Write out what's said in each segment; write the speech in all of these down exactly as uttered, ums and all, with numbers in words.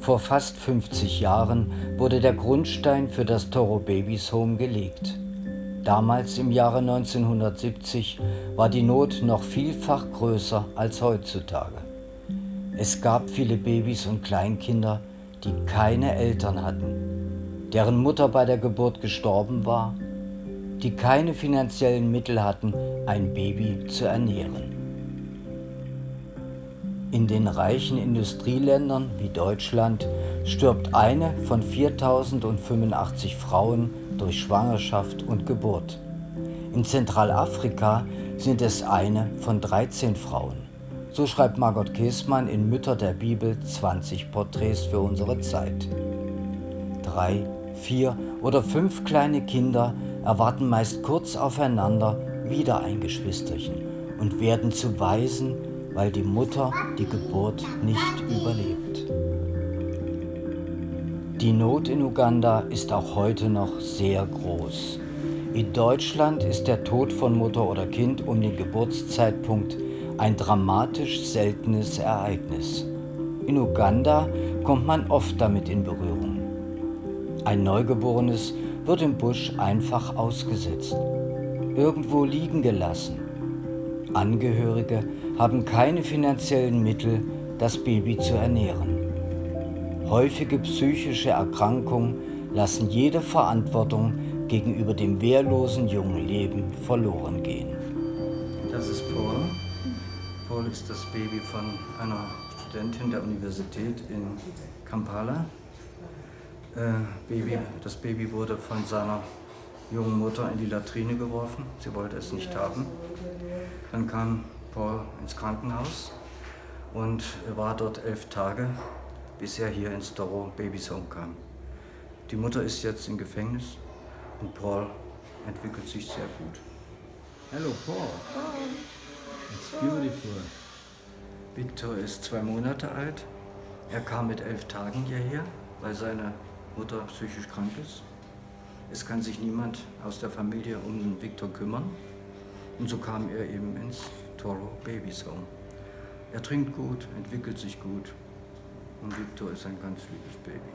Vor fast fünfzig Jahren wurde der Grundstein für das Toro Babies Home gelegt. Damals im Jahre neunzehnhundertsiebzig war die Not noch vielfach größer als heutzutage. Es gab viele Babys und Kleinkinder, die keine Eltern hatten, deren Mutter bei der Geburt gestorben war, die keine finanziellen Mittel hatten, ein Baby zu ernähren. In den reichen Industrieländern wie Deutschland stirbt eine von viertausendfünfundachtzig Frauen durch Schwangerschaft und Geburt. In Zentralafrika sind es eine von dreizehn Frauen. So schreibt Margot Käßmann in Mütter der Bibel zwanzig Porträts für unsere Zeit. Drei, vier oder fünf kleine Kinder erwarten meist kurz aufeinander wieder ein Geschwisterchen und werden zu Waisen, weil die Mutter die Geburt nicht überlebt. Die Not in Uganda ist auch heute noch sehr groß. In Deutschland ist der Tod von Mutter oder Kind um den Geburtszeitpunkt ein dramatisch seltenes Ereignis. In Uganda kommt man oft damit in Berührung. Ein Neugeborenes wird im Busch einfach ausgesetzt, irgendwo liegen gelassen. Angehörige haben keine finanziellen Mittel, das Baby zu ernähren. Häufige psychische Erkrankungen lassen jede Verantwortung gegenüber dem wehrlosen jungen Leben verloren gehen. Das ist Paul. Paul ist das Baby von einer Studentin der Universität in Kampala. Äh, Baby, das Baby wurde von seiner jungen Mutter in die Latrine geworfen. Sie wollte es nicht haben. Dann kam Paul ins Krankenhaus und er war dort elf Tage, bis er hier ins Toro Babies Home kam. Die Mutter ist jetzt im Gefängnis und Paul entwickelt sich sehr gut. Hello Paul. It's beautiful. Victor ist zwei Monate alt. Er kam mit elf Tagen hierher, weil seine Mutter psychisch krank ist. Es kann sich niemand aus der Familie um den Victor kümmern. Und so kam er eben ins Toro Babies Home. Er trinkt gut, entwickelt sich gut. Und Victor ist ein ganz liebes Baby.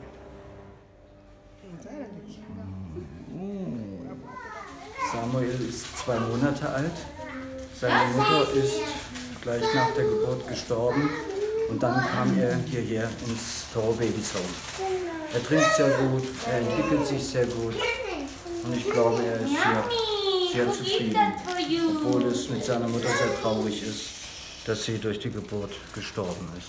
Samuel ist zwei Monate alt. Seine Mutter ist gleich nach der Geburt gestorben. Und dann kam er hierher ins Toro Babies Home. Er trinkt sehr gut, er entwickelt sich sehr gut. Und ich glaube, er ist hier sehr zufrieden, obwohl es mit seiner Mutter sehr traurig ist, dass sie durch die Geburt gestorben ist.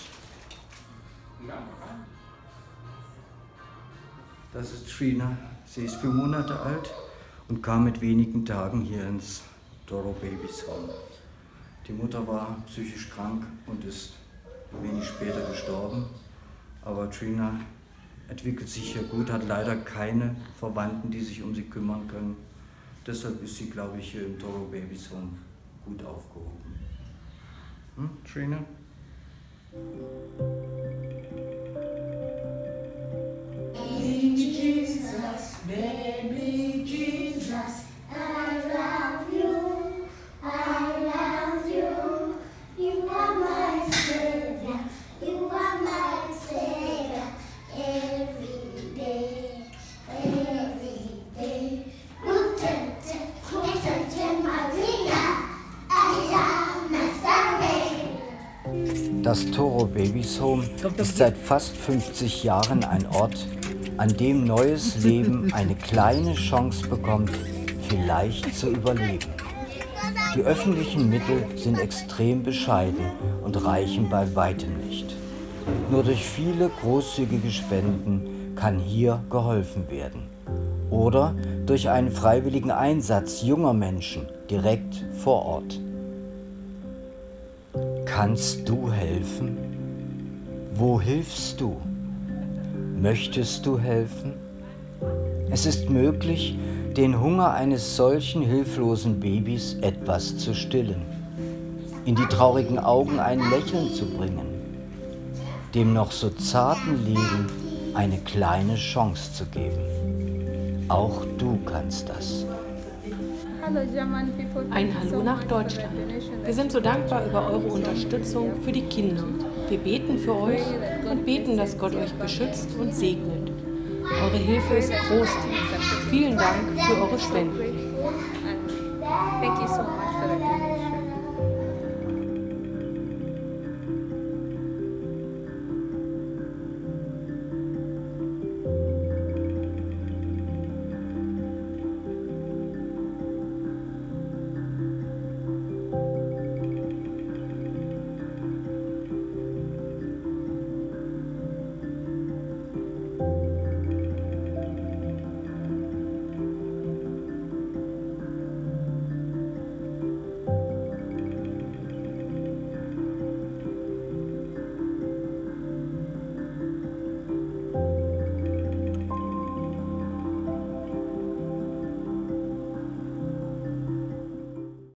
Das ist Trina. Sie ist vier Monate alt und kam mit wenigen Tagen hier ins Toro Babies Home. Die Mutter war psychisch krank und ist wenig später gestorben, aber Trina entwickelt sich hier gut, hat leider keine Verwandten, die sich um sie kümmern können. Deshalb ist sie, glaube ich, hier im Toro Babies Home gut aufgehoben. Hm, Trina? Baby Jesus, baby Jesus, I love you, I love you. You are my Savior, you are my Savior. Every day, every day. Mutante, Mutante Maria, I love my Savior. Das Toro Babies Home ist seit fast fünfzig Jahren ein Ort, an dem neues Leben eine kleine Chance bekommt, vielleicht zu überleben. Die öffentlichen Mittel sind extrem bescheiden und reichen bei weitem nicht. Nur durch viele großzügige Spenden kann hier geholfen werden. Oder durch einen freiwilligen Einsatz junger Menschen direkt vor Ort. Kannst du helfen? Wo hilfst du? Möchtest du helfen? Es ist möglich, den Hunger eines solchen hilflosen Babys etwas zu stillen, in die traurigen Augen ein Lächeln zu bringen, dem noch so zarten Leben eine kleine Chance zu geben. Auch du kannst das. Ein Hallo nach Deutschland. Wir sind so dankbar über eure Unterstützung für die Kinder. Wir beten für euch und beten, dass Gott euch beschützt und segnet. Eure Hilfe ist groß. Vielen Dank für eure Spenden.